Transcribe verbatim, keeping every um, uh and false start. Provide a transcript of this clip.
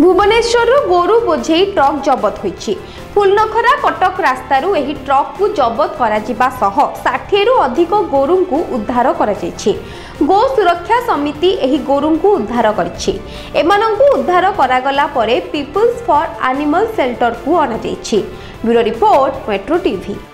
भुवनेश्वर गोरु बोझे ट्रक जबत होईछि। फुलनखरा कटक रास्तारू एही ट्रक को जबत करा जिबा सह षाठी रु अधिक गोरु को उद्धार करा जायछि। गो सुरक्षा समिति एही गोरु को उद्धार करिछि। एमानंकु उद्धार करागला परे पीपल्स फॉर एनिमल शेल्टर को अना जायछि। Bureau report Metro TV.